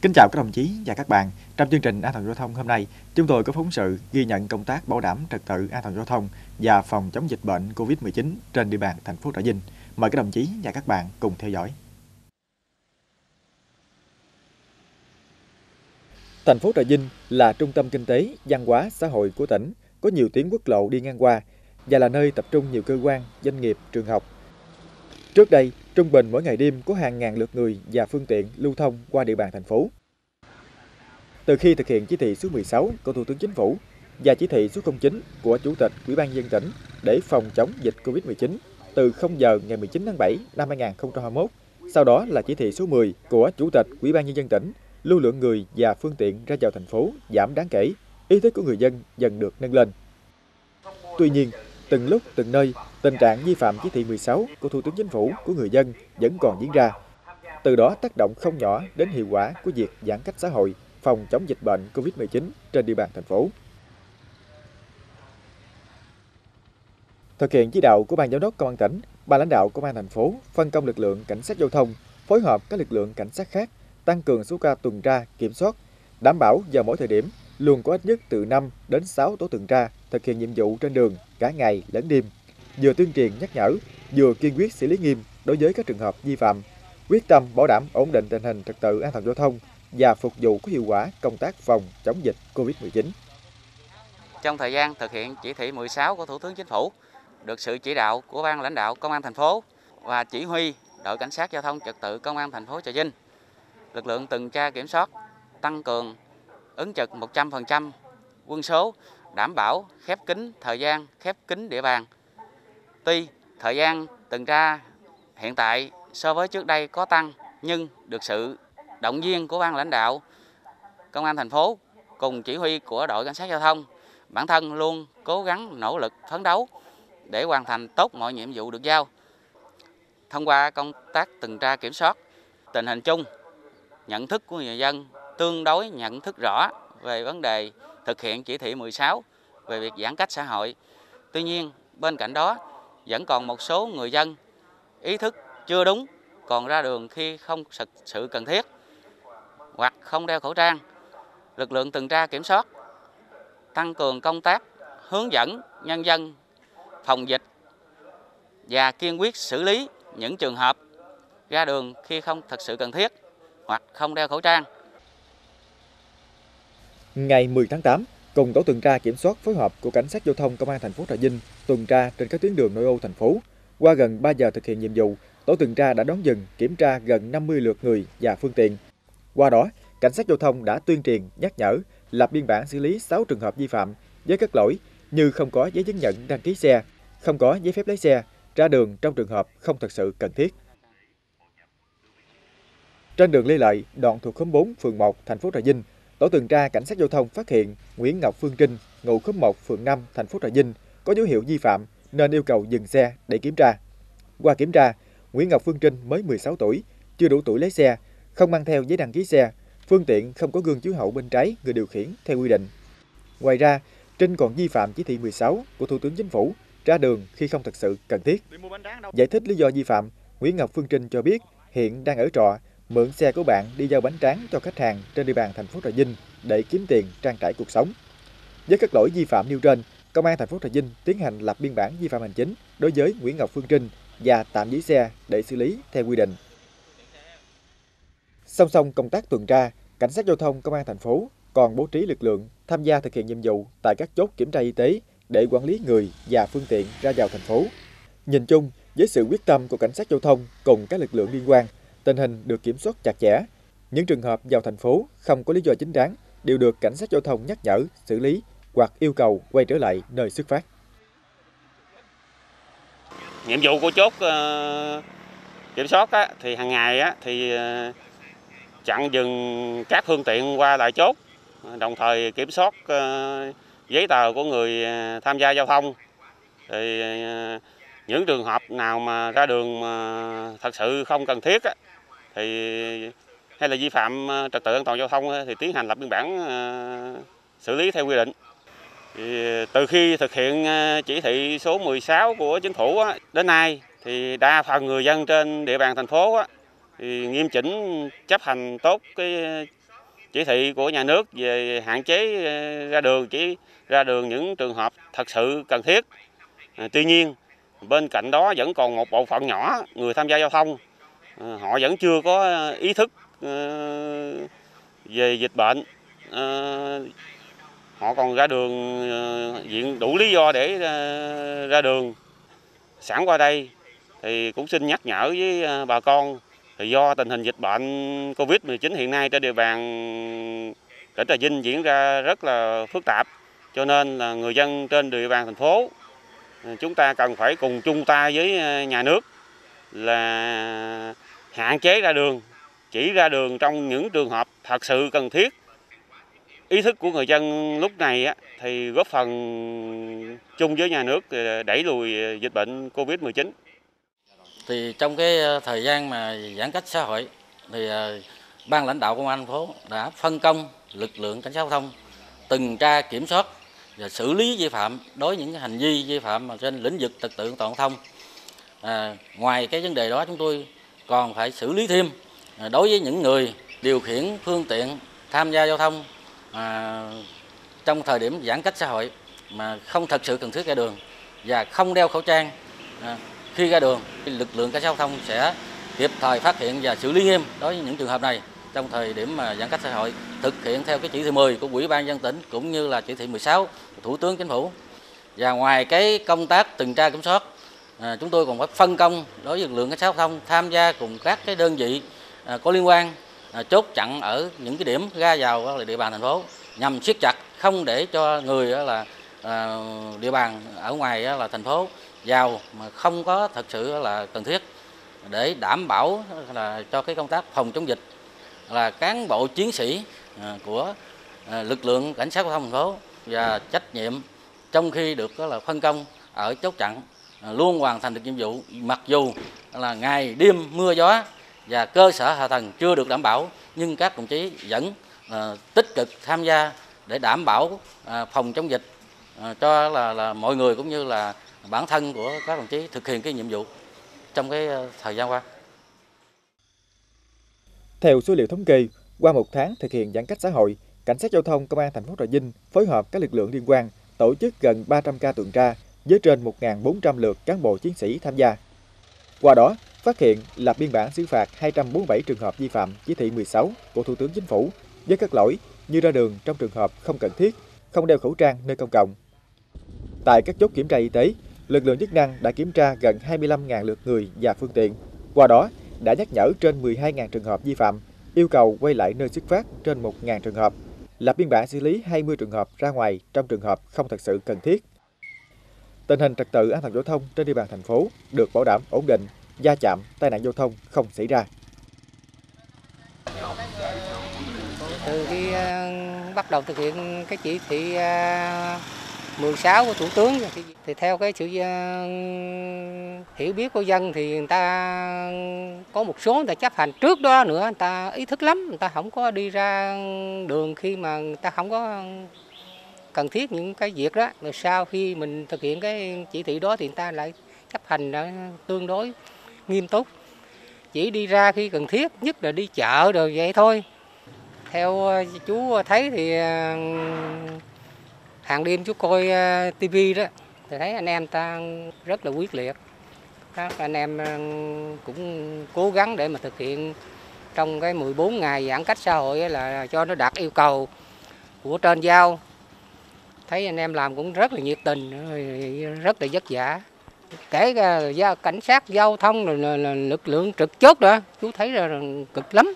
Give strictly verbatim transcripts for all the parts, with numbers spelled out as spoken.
Kính chào các đồng chí và các bạn. Trong chương trình An toàn giao thông hôm nay, chúng tôi có phóng sự ghi nhận công tác bảo đảm trật tự an toàn giao thông và phòng chống dịch bệnh Covid mười chín trên địa bàn thành phố Trà Vinh. Mời các đồng chí và các bạn cùng theo dõi. Thành phố Trà Vinh là trung tâm kinh tế, văn hóa, xã hội của tỉnh, có nhiều tuyến quốc lộ đi ngang qua và là nơi tập trung nhiều cơ quan, doanh nghiệp, trường học. Trước đây, trung bình mỗi ngày đêm có hàng ngàn lượt người và phương tiện lưu thông qua địa bàn thành phố. Từ khi thực hiện chỉ thị số mười sáu của Thủ tướng Chính phủ và chỉ thị số không chín của Chủ tịch Ủy ban nhân dân tỉnh để phòng chống dịch Covid mười chín từ không giờ ngày mười chín tháng bảy năm hai nghìn không trăm hai mươi mốt, sau đó là chỉ thị số mười của Chủ tịch Ủy ban nhân dân tỉnh, lưu lượng người và phương tiện ra vào thành phố giảm đáng kể, ý thức của người dân dần được nâng lên. Tuy nhiên, từng lúc từng nơi, tình trạng vi phạm chỉ thị mười sáu của Thủ tướng Chính phủ của người dân vẫn còn diễn ra. Từ đó tác động không nhỏ đến hiệu quả của việc giãn cách xã hội, phòng chống dịch bệnh Covid mười chín trên địa bàn thành phố. Thực hiện chỉ đạo của Ban Giám đốc Công an tỉnh, Ban lãnh đạo Công an thành phố phân công lực lượng cảnh sát giao thông, phối hợp các lực lượng cảnh sát khác, tăng cường số ca tuần tra, kiểm soát, đảm bảo vào mỗi thời điểm luôn có ít nhất từ năm đến sáu tổ tuần tra thực hiện nhiệm vụ trên đường cả ngày lẫn đêm, vừa tuyên truyền nhắc nhở, vừa kiên quyết xử lý nghiêm đối với các trường hợp vi phạm, quyết tâm bảo đảm ổn định tình hình trật tự an toàn giao thông và phục vụ có hiệu quả công tác phòng chống dịch Covid mười chín. Trong thời gian thực hiện chỉ thị mười sáu của Thủ tướng Chính phủ, được sự chỉ đạo của Ban lãnh đạo Công an thành phố và chỉ huy đội cảnh sát giao thông trật tự Công an thành phố Trà Vinh, lực lượng tuần tra kiểm soát tăng cường ứng trực một trăm phần trăm quân số, đảm bảo khép kín thời gian, khép kín địa bàn. Tuy thời gian tuần tra hiện tại so với trước đây có tăng, nhưng được sự động viên của Ban lãnh đạo Công an thành phố cùng chỉ huy của đội cảnh sát giao thông, bản thân luôn cố gắng nỗ lực phấn đấu để hoàn thành tốt mọi nhiệm vụ được giao. Thông qua công tác tuần tra kiểm soát, tình hình chung, nhận thức của người dân tương đối nhận thức rõ về vấn đề thực hiện chỉ thị mười sáu về việc giãn cách xã hội. Tuy nhiên, bên cạnh đó, vẫn còn một số người dân ý thức chưa đúng, còn ra đường khi không thực sự cần thiết hoặc không đeo khẩu trang. Lực lượng tuần tra kiểm soát tăng cường công tác hướng dẫn nhân dân phòng dịch và kiên quyết xử lý những trường hợp ra đường khi không thực sự cần thiết hoặc không đeo khẩu trang. Ngày mười tháng tám, cùng tổ tuần tra kiểm soát phối hợp của cảnh sát giao thông Công an thành phố Trà Vinh tuần tra trên các tuyến đường nội ô thành phố. Qua gần ba giờ thực hiện nhiệm vụ, tổ tuần tra đã đón dừng kiểm tra gần năm mươi lượt người và phương tiện. Qua đó, cảnh sát giao thông đã tuyên truyền, nhắc nhở, lập biên bản xử lý sáu trường hợp vi phạm với các lỗi như không có giấy chứng nhận đăng ký xe, không có giấy phép lái xe, ra đường trong trường hợp không thực sự cần thiết. Trên đường Lê Lợi, đoạn thuộc khóm bốn, phường một, thành phố Trà Vinh, tổ tuần tra cảnh sát giao thông phát hiện Nguyễn Ngọc Phương Trinh, ngụ khóm một, phường năm, thành phố Trà Vinh có dấu hiệu vi phạm nên yêu cầu dừng xe để kiểm tra. Qua kiểm tra, Nguyễn Ngọc Phương Trinh mới mười sáu tuổi, chưa đủ tuổi lái xe, không mang theo giấy đăng ký xe, phương tiện không có gương chiếu hậu bên trái người điều khiển theo quy định. Ngoài ra, Trinh còn vi phạm chỉ thị mười sáu của Thủ tướng Chính phủ, ra đường khi không thực sự cần thiết. Giải thích lý do vi phạm, Nguyễn Ngọc Phương Trinh cho biết hiện đang ở trọ, mượn xe của bạn đi giao bánh tráng cho khách hàng trên địa bàn thành phố Trà Vinh để kiếm tiền trang trải cuộc sống. Với các lỗi vi phạm nêu trên, Công an thành phố Trà Vinh tiến hành lập biên bản vi phạm hành chính đối với Nguyễn Ngọc Phương Trinh và tạm giữ xe để xử lý theo quy định. Song song công tác tuần tra, cảnh sát giao thông Công an thành phố còn bố trí lực lượng tham gia thực hiện nhiệm vụ tại các chốt kiểm tra y tế để quản lý người và phương tiện ra vào thành phố. Nhìn chung, với sự quyết tâm của cảnh sát giao thông cùng các lực lượng liên quan, tình hình được kiểm soát chặt chẽ. Những trường hợp vào thành phố không có lý do chính đáng đều được cảnh sát giao thông nhắc nhở, xử lý hoặc yêu cầu quay trở lại nơi xuất phát. Nhiệm vụ của chốt uh, kiểm soát á, thì hàng ngày á, thì uh, chặn dừng các phương tiện qua lại chốt, đồng thời kiểm soát uh, giấy tờ của người uh, tham gia giao thông. Thì uh, những trường hợp nào mà ra đường mà thật sự không cần thiết á, thì hay là vi phạm trật tự an toàn giao thông thì tiến hành lập biên bản uh, xử lý theo quy định. Thì từ khi thực hiện chỉ thị số mười sáu của Chính phủ á, đến nay thì đa phần người dân trên địa bàn thành phố á, thì nghiêm chỉnh chấp hành tốt cái chỉ thị của nhà nước về hạn chế ra đường, chỉ ra đường những trường hợp thật sự cần thiết. Tuy nhiên, bên cạnh đó vẫn còn một bộ phận nhỏ người tham gia giao thông, họ vẫn chưa có ý thức về dịch bệnh. Họ còn ra đường viện đủ lý do để ra đường. Sẵn qua đây thì cũng xin nhắc nhở với bà con, thì do tình hình dịch bệnh Covid mười chín hiện nay trên địa bàn tỉnh Trà Vinh diễn ra rất là phức tạp, cho nên là người dân trên địa bàn thành phố chúng ta cần phải cùng chung tay với nhà nước là hạn chế ra đường, chỉ ra đường trong những trường hợp thật sự cần thiết. Ý thức của người dân lúc này thì góp phần chung với nhà nước đẩy lùi dịch bệnh Covid mười chín. Thì trong cái thời gian mà giãn cách xã hội thì ban lãnh đạo công an thành phố đã phân công lực lượng cảnh sát giao thông tuần tra kiểm soát và xử lý vi phạm đối với những hành vi vi phạm trên lĩnh vực trật tự an toàn giao thông. À, ngoài cái vấn đề đó, chúng tôi còn phải xử lý thêm đối với những người điều khiển phương tiện tham gia giao thông à, trong thời điểm giãn cách xã hội mà không thật sự cần thiết ra đường và không đeo khẩu trang à, khi ra đường. Lực lượng cảnh sát giao thông sẽ kịp thời phát hiện và xử lý nghiêm đối với những trường hợp này trong thời điểm mà giãn cách xã hội, thực hiện theo cái chỉ thị mười của Ủy ban nhân dân tỉnh cũng như là chỉ thị mười sáu của Thủ tướng Chính phủ. Và ngoài cái công tác tuần tra kiểm soát, à, chúng tôi còn phải phân công đối với lực lượng cảnh sát giao thông tham gia cùng các cái đơn vị à, có liên quan à, chốt chặn ở những cái điểm ra vào là địa bàn thành phố, nhằm siết chặt không để cho người là à, địa bàn ở ngoài là thành phố vào mà không có thật sự là cần thiết, để đảm bảo là cho cái công tác phòng chống dịch là cán bộ chiến sĩ của lực lượng cảnh sát giao thông thành phố và trách nhiệm trong khi được là phân công ở chốt chặn luôn hoàn thành được nhiệm vụ, mặc dù là ngày đêm mưa gió và cơ sở hạ tầng chưa được đảm bảo, nhưng các đồng chí vẫn tích cực tham gia để đảm bảo phòng chống dịch cho là, là mọi người cũng như là bản thân của các đồng chí thực hiện cái nhiệm vụ trong cái thời gian qua. Theo số liệu thống kê, qua một tháng thực hiện giãn cách xã hội, Cảnh sát giao thông Công an thành phố Trà Vinh phối hợp các lực lượng liên quan tổ chức gần ba trăm ca tuần tra với trên một nghìn bốn trăm lượt cán bộ chiến sĩ tham gia. Qua đó, phát hiện lập biên bản xử phạt hai trăm bốn mươi bảy trường hợp vi phạm chỉ thị mười sáu của Thủ tướng Chính phủ với các lỗi như ra đường trong trường hợp không cần thiết, không đeo khẩu trang nơi công cộng. Tại các chốt kiểm tra y tế, lực lượng chức năng đã kiểm tra gần hai mươi lăm nghìn lượt người và phương tiện. Qua đó, đã nhắc nhở trên mười hai nghìn trường hợp vi phạm, yêu cầu quay lại nơi xuất phát trên một nghìn trường hợp, lập biên bản xử lý hai mươi trường hợp ra ngoài trong trường hợp không thật sự cần thiết. Tình hình trật tự an toàn giao thông trên địa bàn thành phố được bảo đảm ổn định, va chạm, tai nạn giao thông không xảy ra. Từ khi uh, bắt đầu thực hiện cái chỉ thị uh, mười sáu của Thủ tướng thì theo cái sự uh, hiểu biết của dân thì người ta có một số người ta chấp hành, trước đó nữa người ta ý thức lắm, người ta không có đi ra đường khi mà người ta không có cần thiết những cái việc đó. Rồi sau khi mình thực hiện cái chỉ thị đó thì người ta lại chấp hành tương đối nghiêm túc, chỉ đi ra khi cần thiết, nhất là đi chợ rồi vậy thôi. Theo chú thấy thì hàng đêm chú coi tivi đó thì thấy anh em ta rất là quyết liệt. Các anh em cũng cố gắng để mà thực hiện trong cái mười bốn ngày giãn cách xã hội là cho nó đạt yêu cầu của trên giao. Thấy anh em làm cũng rất là nhiệt tình, rất là vất vả. Kể cả cảnh sát giao thông rồi là, là lực lượng trực chốt đó, chú thấy là cực lắm.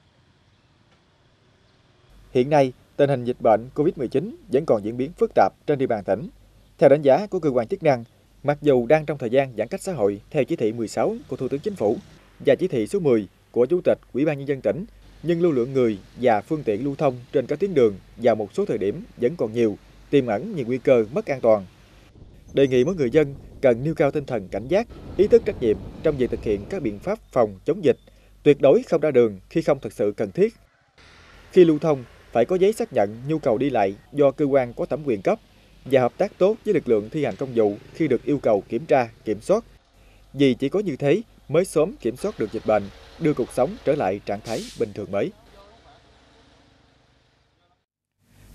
Hiện nay, tình hình dịch bệnh Covid mười chín vẫn còn diễn biến phức tạp trên địa bàn tỉnh. Theo đánh giá của cơ quan chức năng, mặc dù đang trong thời gian giãn cách xã hội theo chỉ thị mười sáu của Thủ tướng Chính phủ và chỉ thị số mười của Chủ tịch Ủy ban nhân dân tỉnh, nhưng lưu lượng người và phương tiện lưu thông trên các tuyến đường vào một số thời điểm vẫn còn nhiều, tiềm ẩn nhiều nguy cơ mất an toàn. Đề nghị mỗi người dân cần nêu cao tinh thần cảnh giác, ý thức trách nhiệm trong việc thực hiện các biện pháp phòng chống dịch, tuyệt đối không ra đường khi không thực sự cần thiết. Khi lưu thông, phải có giấy xác nhận nhu cầu đi lại do cơ quan có thẩm quyền cấp và hợp tác tốt với lực lượng thi hành công vụ khi được yêu cầu kiểm tra, kiểm soát. Vì chỉ có như thế mới sớm kiểm soát được dịch bệnh, đưa cuộc sống trở lại trạng thái bình thường mới.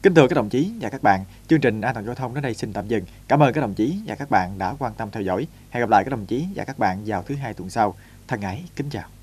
Kính thưa các đồng chí và các bạn, chương trình An toàn giao thông đến đây xin tạm dừng. Cảm ơn các đồng chí và các bạn đã quan tâm theo dõi. Hẹn gặp lại các đồng chí và các bạn vào thứ hai tuần sau. Thân ái, kính chào.